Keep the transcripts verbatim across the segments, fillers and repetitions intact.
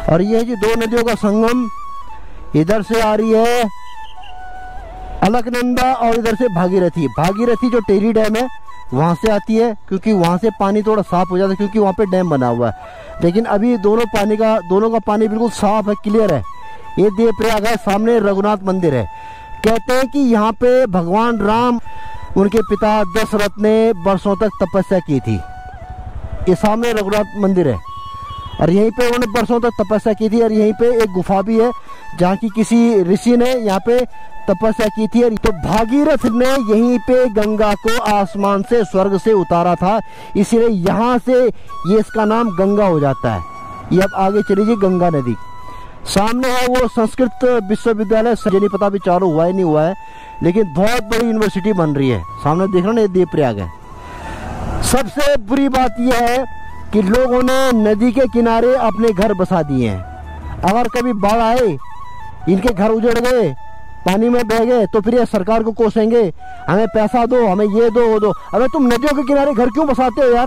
और ये जो दो नदियों का संगम, इधर से आ रही है अलकनंदा और इधर से भागीरथी। भागीरथी जो टेहरी डैम है वहाँ से आती है, क्योंकि वहाँ से पानी थोड़ा साफ हो जाता है, क्योंकि वहाँ पे डैम बना हुआ है। लेकिन अभी दोनों पानी का दोनों का पानी बिल्कुल साफ है, क्लियर है। ये देवप्रयाग है, सामने रघुनाथ मंदिर है। कहते हैं कि यहाँ पे भगवान राम, उनके पिता दशरथ ने वर्षों तक तपस्या की थी। ये सामने रघुनाथ मंदिर है और यहीं पे उन्होंने वर्षों तक तपस्या की थी। और यहीं पे एक गुफा भी है जहाँ की किसी ऋषि ने यहाँ पे तपस्या की थी। तो भागीरथ ने यहीं पे गंगा को आसमान से, स्वर्ग से उतारा था, इसीलिए यहाँ से ये इसका नाम गंगा हो जाता है। ये अब आगे चली जी गंगा नदी। सामने है वो संस्कृत विश्वविद्यालय, मुझे नहीं पता अभी चालू हुआ है नहीं हुआ है, लेकिन बहुत बड़ी यूनिवर्सिटी बन रही है। सामने देख रहे ना, ये देवप्रयाग है। सबसे बुरी बात यह है कि लोगों ने नदी के किनारे अपने घर बसा दिए हैं। अगर कभी बाढ़ आए, इनके घर उजड़ गए, पानी में बह गए, तो फिर ये सरकार को कोसेंगे, हमें पैसा दो, हमें ये दो वो दो। अबे तुम नदियों के किनारे घर क्यों बसाते हो यार?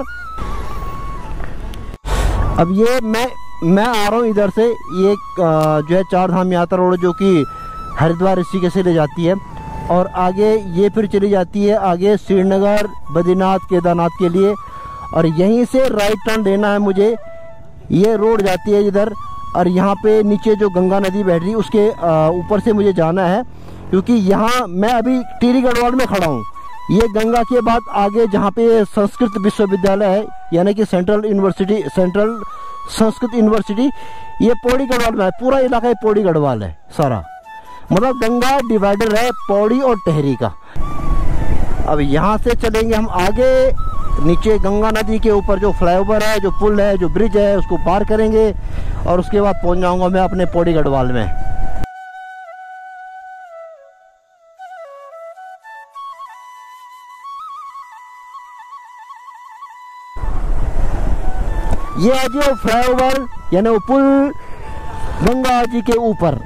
अब ये मैं मैं आ रहा हूँ इधर से, ये जो है चार धाम यात्रा रोड जो कि हरिद्वार ऋषिकेश से ले जाती है, और आगे ये फिर चली जाती है आगे श्रीनगर, बद्रीनाथ, केदारनाथ के लिए। और यहीं से राइट टर्न लेना है मुझे। ये रोड जाती है इधर, और यहाँ पे नीचे जो गंगा नदी बह रही है उसके ऊपर से मुझे जाना है, क्योंकि यहाँ मैं अभी टिहरी गढ़वाल में खड़ा हूँ। ये गंगा के बाद आगे जहाँ पे संस्कृत विश्वविद्यालय है, यानी कि central university, central Sanskrit university, ये पौड़ी गढ़वाल में है। पूरा इलाका पौड़ी गढ़वाल है सारा, मतलब गंगा डिवाइडर है पौड़ी और टिहरी का। अब यहाँ से चलेंगे हम आगे, नीचे गंगा नदी के ऊपर जो फ्लाईओवर है, जो पुल है, जो ब्रिज है, उसको पार करेंगे और उसके बाद पहुँच जाऊँगा मैं अपने पौड़ी गढ़वाल में। ये है जो फ्लाईओवर, यानी वो पुल गंगा जी के ऊपर।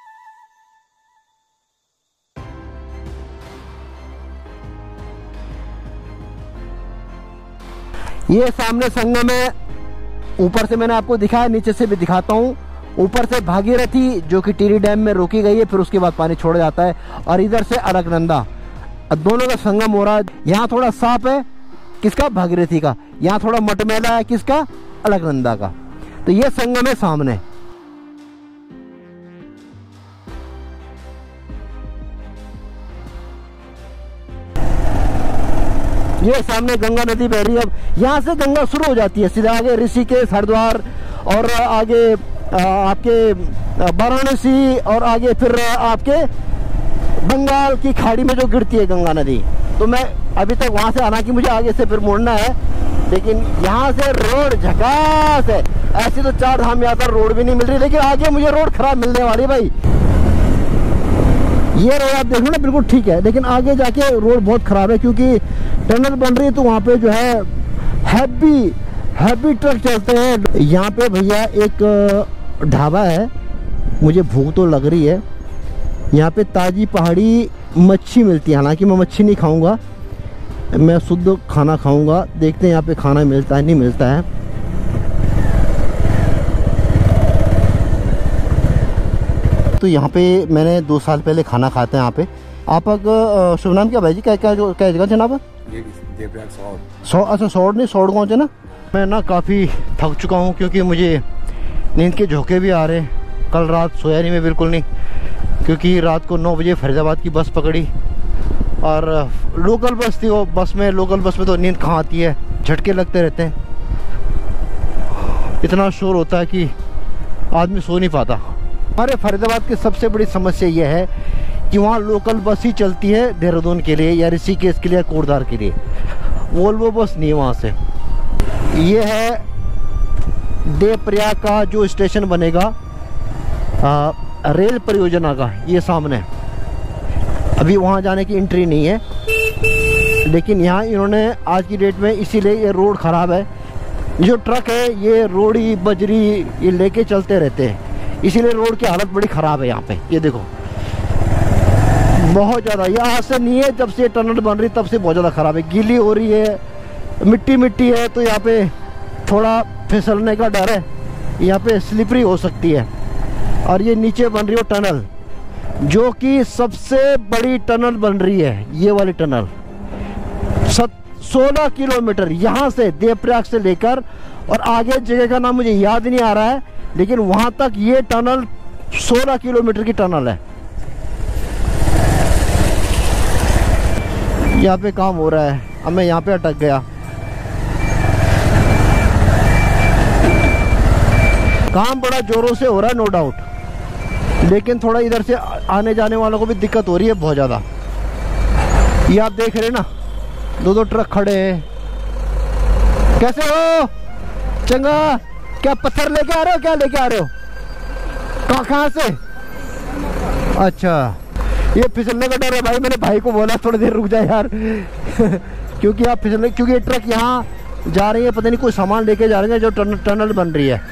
ये सामने संगम है, ऊपर से मैंने आपको दिखाया, नीचे से भी दिखाता हूँ। ऊपर से भागीरथी जो कि टिहरी डैम में रोकी गई है, फिर उसके बाद पानी छोड़ जाता है, और इधर से अलकनंदा, दोनों का संगम हो रहा है। यहाँ थोड़ा साफ है, किसका? भागीरथी का। यहाँ थोड़ा मटमैला है, किसका? अलकनंदा का। तो ये संगम है सामने। ये सामने गंगा नदी बह रही है। अब यहाँ से गंगा शुरू हो जाती है, सीधा आगे ऋषिकेश, हरिद्वार, और आगे आपके वाराणसी, और आगे फिर आपके बंगाल की खाड़ी में जो गिरती है गंगा नदी। तो मैं अभी तक वहां से आना कि मुझे आगे से फिर मुड़ना है, लेकिन यहाँ से रोड झकास है। ऐसी तो चार धाम यात्रा रोड भी नहीं मिल रही, लेकिन आगे मुझे रोड खराब मिलने वाली भाई। ये रोड आप देख लो ना, बिल्कुल ठीक है, लेकिन आगे जाके रोड बहुत खराब है, क्योंकि टनल बन रही है। तो वहाँ पे जो है हैवी हैवी ट्रक चलते हैं। यहाँ पे भैया एक ढाबा है, मुझे भूख तो लग रही है। यहाँ पे ताजी पहाड़ी मच्छी मिलती है, हालांकि मैं मच्छी नहीं खाऊंगा, मैं शुद्ध खाना खाऊंगा। देखते हैं यहाँ पे खाना मिलता है नहीं मिलता है। तो यहाँ पे मैंने दो साल पहले खाना खाते हैं यहाँ पे। आपका शुभ नाम क्या भाई जी? क्या क्या जो क्या जगह जनाब? सौ अच्छा सौड़ नहीं सौड़ गाँव ना। मैं ना काफ़ी थक चुका हूँ, क्योंकि मुझे नींद के झोंके भी आ रहे हैं। कल रात सोया नहीं मैं बिल्कुल नहीं, क्योंकि रात को नौ बजे फरीदाबाद की बस पकड़ी, और लोकल बस थी वो। बस में लोकल बस में तो नींद कहाँ आती है, झटके लगते रहते हैं, इतना शोर होता है कि आदमी सो नहीं पाता। हमारे फरीदाबाद की सबसे बड़ी समस्या यह है कि वहाँ लोकल बस ही चलती है देहरादून के लिए, या ऋषिकेश के लिए, या कोटद्वार के लिए। वोल्वो बस नहीं है वहाँ से। ये है देवप्रयाग का जो स्टेशन बनेगा आ, रेल परियोजना का, ये सामने। अभी वहाँ जाने की एंट्री नहीं है, लेकिन यहाँ इन्होंने आज की डेट में, इसीलिए ये रोड ख़राब है। जो ट्रक है ये रोड़ी बजरी ये लेके चलते रहते हैं, इसीलिए रोड की हालत बड़ी ख़राब है यहाँ पे। ये देखो बहुत ज़्यादा, ये आज से नहीं है, जब से टनल बन रही तब से बहुत ज़्यादा ख़राब है। गीली हो रही है, मिट्टी मिट्टी है, तो यहाँ पे थोड़ा फिसलने का डर है। यहाँ पे स्लिपरी हो सकती है। और ये नीचे बन रही हो टनल, जो कि सबसे बड़ी टनल बन रही है, ये वाली टनल सोलह किलोमीटर यहाँ से देवप्रयाग से लेकर, और आगे जगह का नाम मुझे याद नहीं आ रहा है, लेकिन वहां तक ये टनल सोलह किलोमीटर की टनल है। यहाँ पे काम हो रहा है, अब मैं यहाँ पे अटक गया। काम बड़ा जोरों से हो रहा है नो डाउट, लेकिन थोड़ा इधर से आने जाने वालों को भी दिक्कत हो रही है बहुत ज़्यादा। ये आप देख रहे हैं ना, दो दो ट्रक खड़े हैं। कैसे हो चंगा? क्या पत्थर लेके आ रहे हो? क्या लेके आ रहे हो? कहाँ कहाँ से? अच्छा, ये फिसलने का डर है भाई। मैंने भाई को बोला थोड़ी देर रुक जाए यार क्योंकि आप फिसलने, क्योंकि ये ट्रक यहाँ जा रही है, पता नहीं कोई सामान लेके जा रहे हैं, जो टनल टनल बन रही है।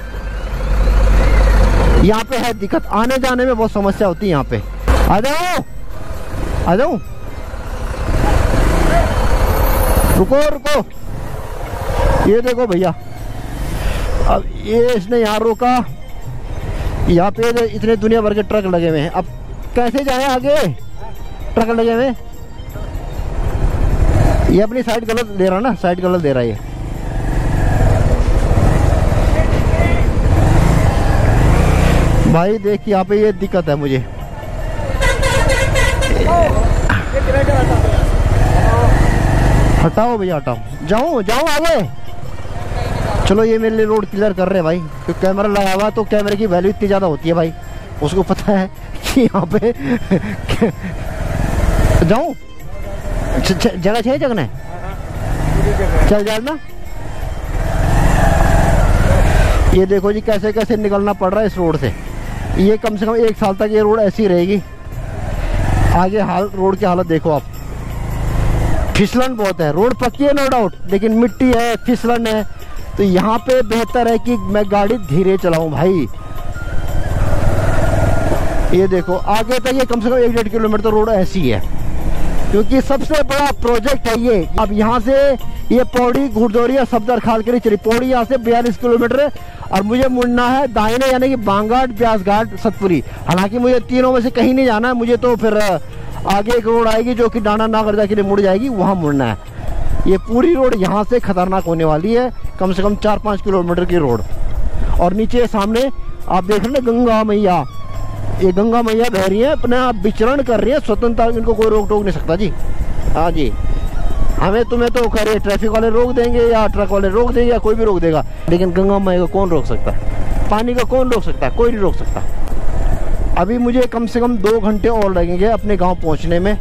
यहाँ पे है दिक्कत, आने जाने में बहुत समस्या होती है यहाँ पे। आ जाओ आ जाओ, रुको रुको। ये देखो भैया, अब ये इसने यहाँ रोका, यहाँ पे इतने दुनिया भर के ट्रक लगे हुए हैं। अब कैसे जाए आगे? ट्रक लगे हुए, ये अपनी साइड गलत दे रहा ना, साइड गलत दे रहा है ये। भाई देख, यहाँ पे ये दिक्कत है मुझे। हटाओ भैया हटाओ, जाऊँ जाऊँ आगे। चलो ये मेरे लिए रोड क्लियर कर रहे हैं भाई, क्योंकि कैमरा लगा हुआ, तो कैमरे की वैल्यू इतनी ज़्यादा होती है भाई, उसको पता है कि यहाँ पे जाऊँ। जगह छः जगह चल जाए ना। ये देखो जी कैसे कैसे निकलना पड़ रहा है इस रोड से। ये कम से कम एक साल तक ये रोड ऐसी रहेगी। आगे हाल रोड की हालत देखो आप, फिसलन बहुत है। रोड पक्की है नो डाउट, लेकिन मिट्टी है, फिसलन है, तो यहाँ पे बेहतर है कि मैं गाड़ी धीरे चलाऊं भाई। ये देखो आगे तक ये कम से कम एक डेढ़ किलोमीटर तो रोड ऐसी है, क्योंकि सबसे बड़ा प्रोजेक्ट है ये। अब यहाँ से ये पौड़ी घुड़दौरिया सफदरखाल के लिए चली, पौड़ी यहाँ से बयालीस किलोमीटर है, और मुझे मुड़ना है दाहिने, यानी कि बांगाट, ब्यासघाट, सतपुरी। हालांकि मुझे तीनों में से कहीं नहीं जाना है, मुझे तो फिर आगे एक रोड आएगी जो कि डाना नागरजा के लिए मुड़ जाएगी, वहाँ मुड़ना है। ये पूरी रोड यहाँ से खतरनाक होने वाली है, कम से कम चार पाँच किलोमीटर की रोड। और नीचे सामने आप देख रहे हैं गंगा मैया, ये गंगा मैया बह रही है, अपने आप विचरण कर रही है स्वतंत्रता, इनको कोई रोक टोक नहीं सकता जी। हाँ जी, हमें तुम्हें तो करे ट्रैफिक वाले रोक देंगे या ट्रक वाले रोक देंगे या कोई भी रोक देगा, लेकिन गंगा मैया को कौन रोक सकता है? पानी का कौन रोक सकता है? कोई नहीं रोक सकता। अभी मुझे कम से कम दो घंटे और लगेंगे अपने गांव पहुंचने में।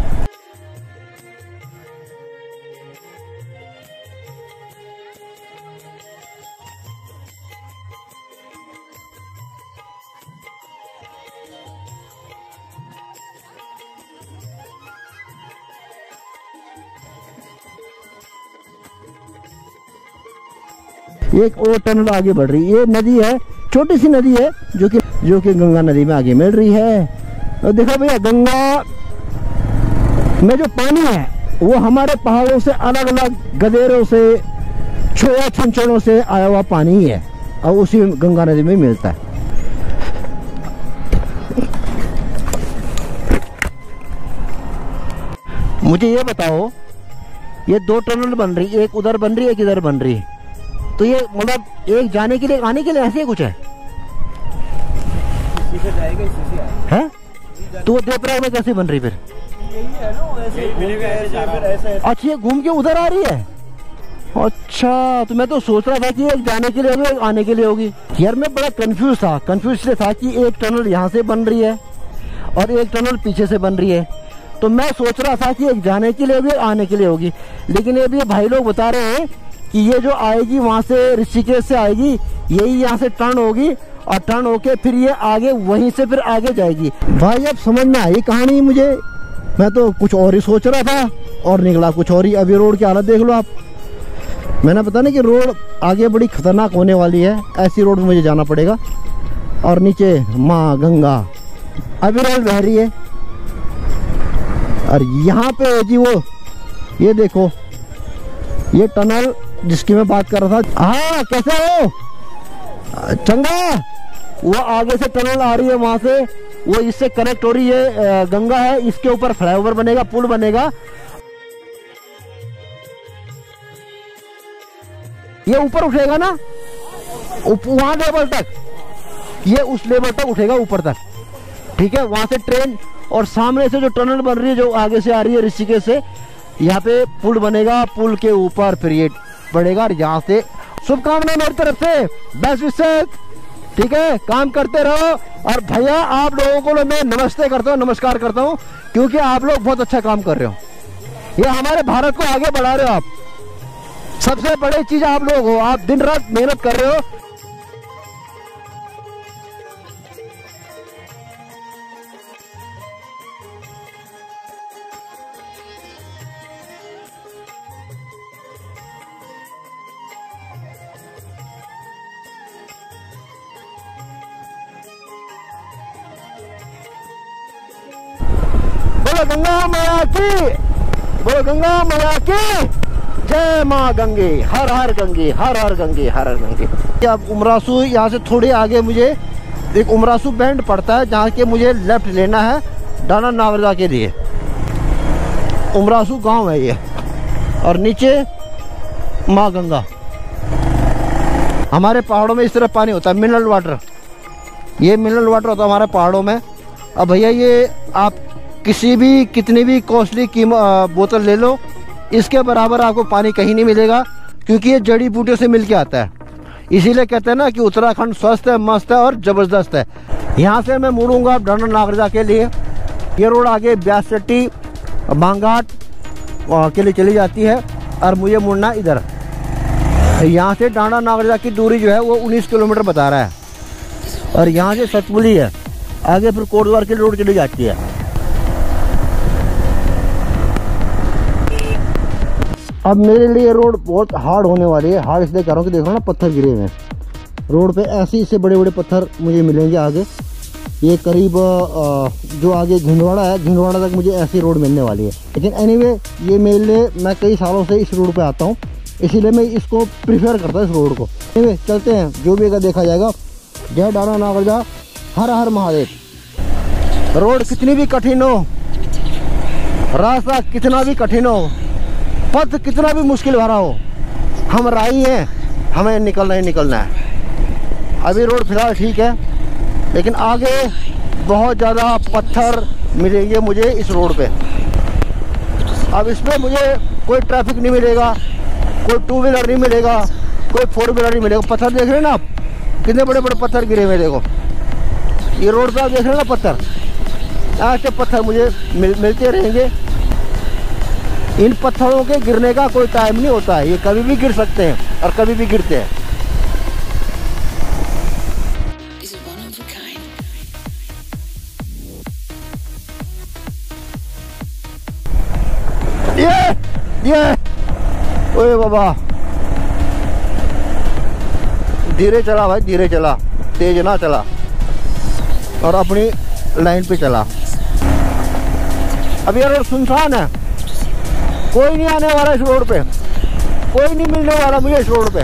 एक और टनल आगे बढ़ रही है, ये नदी है, छोटी सी नदी है, जो कि जो कि गंगा नदी में आगे मिल रही है। और देखो भैया, गंगा में जो पानी है वो हमारे पहाड़ों से अलग अलग गदेरों से, छोया छंचड़ों से आया हुआ पानी ही है, और उसी गंगा नदी में मिलता है। मुझे ये बताओ, ये दो टनल बन रही, एक उधर बन रही है, एक इधर बन रही है, तो ये मतलब एक जाने के लिए आने के लिए ऐसे ही कुछ है है? तो वो देवप्रयाग में कैसे बन रही फिर? अच्छा, ये घूम के उधर आ रही है। अच्छा, तो मैं तो सोच रहा था कि एक जाने के लिए होगी, एक आने के लिए होगी। यार मैं बड़ा कंफ्यूज था। कंफ्यूज इसलिए था कि एक टनल यहाँ से बन रही है और एक टनल पीछे से बन रही है, तो मैं सोच रहा था कि एक जाने के लिए होगी, एक आने के लिए होगी। लेकिन ये भी भाई लोग बता रहे हैं कि ये जो आएगी वहां से ऋषिकेश से आएगी, यही यहाँ से टर्न होगी, और टर्न होके फिर ये आगे वहीं से फिर आगे जाएगी। भाई अब समझ में आई कहानी मुझे, मैं तो कुछ और ही सोच रहा था और निकला कुछ और ही। अभी रोड की हालत देख लो आप। मैंने पता नहीं कि रोड आगे बड़ी खतरनाक होने वाली है, ऐसी रोड में मुझे जाना पड़ेगा। और नीचे माँ गंगा अभी रोड बह रही है, और यहाँ पे जी वो ये देखो, ये टनल जिसकी मैं बात कर रहा था। हाँ, कैसे हो? चंगा वो आगे से टनल आ रही है, वहां से वो इससे कनेक्ट हो रही है, गंगा है, इसके ऊपर फ्लाईओवर बनेगा, पुल बनेगा। ये ऊपर उठेगा ना वहां लेवल तक, ये उस लेवल तक उठेगा ऊपर तक, ठीक है। वहां से ट्रेन और सामने से जो टनल बन रही है जो आगे से आ रही है ऋषिकेश से, यहाँ पे पुल बनेगा, पुल के ऊपर फिर ये बढ़ेगा। और यहाँ से शुभकामनाएं मेरी तरफ से, बेस्ट विशेस, ठीक है। काम करते रहो। और भैया आप लोगों को मैं नमस्ते करता हूँ, नमस्कार करता हूँ, क्योंकि आप लोग बहुत अच्छा काम कर रहे हो। ये हमारे भारत को आगे बढ़ा रहे हो आप। सबसे बड़ी चीज आप लोग हो, आप दिन रात मेहनत कर रहे हो। बोलो गंगा मैया की, बोलो गंगा मैया की जय माँ गंगे, हर हर गंगे, हर हर गंगे, हर हर गंगे। अब उमरासू यहाँ से थोड़े आगे मुझे एक उमरासू बैंड पड़ता है, जहाँ के मुझे लेफ्ट लेना है डाना नावरदा के लिए। उमरासू गांव है ये, और नीचे माँ गंगा। हमारे पहाड़ों में इस तरह पानी होता है, मिनरल वाटर, ये मिनरल वाटर होता है हमारे पहाड़ों में। अब भैया ये आप किसी भी कितनी भी कॉस्टली कीमत बोतल ले लो, इसके बराबर आपको पानी कहीं नहीं मिलेगा, क्योंकि ये जड़ी बूटियों से मिल के आता है। इसीलिए कहते हैं ना कि उत्तराखंड स्वस्थ है, मस्त है और ज़बरदस्त है। यहाँ से मैं मुड़ूंगा डाना नावरदा के लिए। ये रोड आगे ब्यास चट्टी बांघाट के लिए चली जाती है, और मुझे मुड़ना इधर। यहाँ से डाना नावरदा की दूरी जो है वो उन्नीस किलोमीटर बता रहा है, और यहाँ से सतपुली है, आगे फिर कोटद्वार की रोड चली जाती है। अब मेरे लिए रोड बहुत हार्ड होने वाली है। हार्ड इसलिए कह रहा हूँ कि देखो ना पत्थर गिरे हुए हैं रोड पे, ऐसे इससे बड़े बड़े पत्थर मुझे मिलेंगे आगे। ये करीब जो आगे झिंडवाड़ा है, झिंडवाड़ा तक मुझे ऐसी रोड मिलने वाली है। लेकिन एनीवे ये मेरे लिए, मैं कई सालों से इस रोड पे आता हूँ, इसीलिए मैं इसको प्रीफर करता हूँ इस रोड को। एनीवे चलते हैं, जो भी अगर देखा जाएगा। जय डाना नावरदा, हर हर महादेव। रोड कितनी भी कठिन हो, रास्ता कितना भी कठिन हो, पथ कितना भी मुश्किल भरा हो, हम राही हैं, हमें निकलना ही निकलना है। अभी रोड फिलहाल ठीक है, लेकिन आगे बहुत ज़्यादा पत्थर मिलेंगे मुझे इस रोड पे। अब इसमें मुझे कोई ट्रैफिक नहीं मिलेगा, कोई टू व्हीलर नहीं मिलेगा, कोई फोर व्हीलर नहीं मिलेगा। पत्थर देख रहे हैं ना आप, कितने बड़े बड़े पत्थर गिरे हुए, देखो ये रोड पे आप देख रहे हैं ना पत्थर, ऐसे पत्थर मुझे मिल, मिलते रहेंगे। इन पत्थरों के गिरने का कोई टाइम नहीं होता है, ये कभी भी गिर सकते हैं और कभी भी गिरते हैं। ये ये ओए बाबा, धीरे चला भाई, धीरे चला, तेज ना चला, और अपनी लाइन पे चला। अब ये रोड सुनसान है, कोई नहीं आने वाला इस रोड पे, कोई नहीं मिलने वाला मुझे इस रोड पे।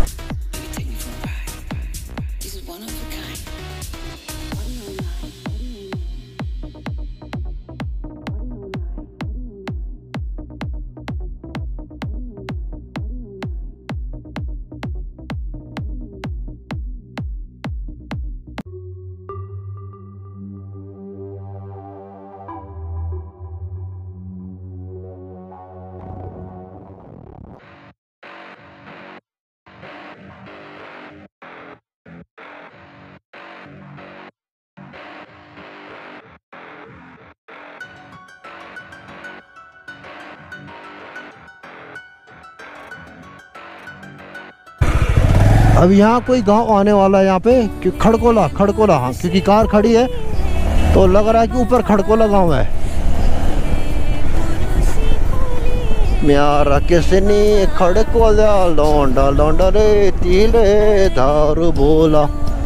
अब यहाँ कोई गांव आने वाला है यहाँ पे, कि खड़कोला, खड़कोला, हाँ, क्योंकि कार खड़ी है तो लग रहा है कि ऊपर खड़कोला गांव है। म्यारा किसने खड़कोला लौंडा लौंडा रे तीले दारू बोला।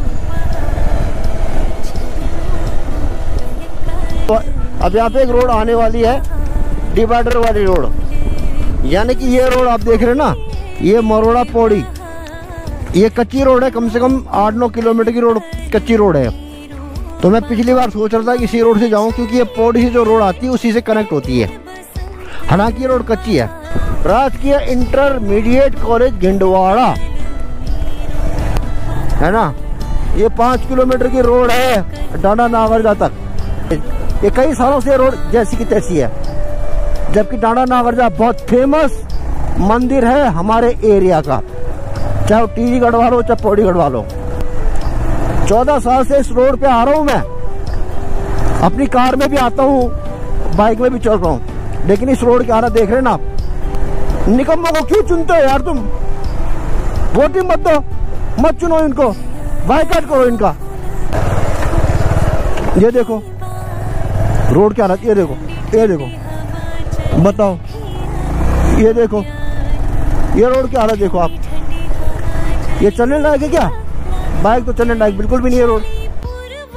तो अब यहाँ पे एक रोड आने वाली है, डिवाइडर वाली रोड, यानी कि ये रोड आप देख रहे हैं ना, ये मरोड़ा पौड़ी, ये कच्ची रोड है, कम से कम आठ नौ किलोमीटर की रोड, कच्ची रोड है। तो मैं पिछली बार सोच रहा था कि इसी रोड से जाऊं, क्योंकि ये पौड़ी से जो रोड आती है उसी से कनेक्ट होती है। हालांकि ये रोड कच्ची है। राजकीय इंटरमीडिएट कॉलेज गिंडवाड़ा है ना, ये पाँच किलोमीटर की रोड है डांडा नागरजा तक। ये कई सालों से रोड जैसी की तैसी है, जबकि डांडा नागरजा बहुत फेमस मंदिर है हमारे एरिया का, चाहे वो टीरी गढ़वा लो चाहे पौड़ी गढ़वा लो। चौदह साल से इस रोड पे आ रहा हूँ मैं, अपनी कार में भी आता हूँ, बाइक में भी चल रहा हूँ, लेकिन इस रोड की हालत देख रहे हैं ना आप। निकम्मों को क्यों चुनते हो यार तुम? वोट ही मत दो, मत चुनो इनको, बाइकआउट करो इनका। ये देखो रोड की हालत, ये देखो, ये देखो, बताओ, ये देखो, ये रोड की हालत देखो आप। ये चलने लायक है क्या? बाइक तो चलने लायक बिल्कुल भी नहीं है रोड।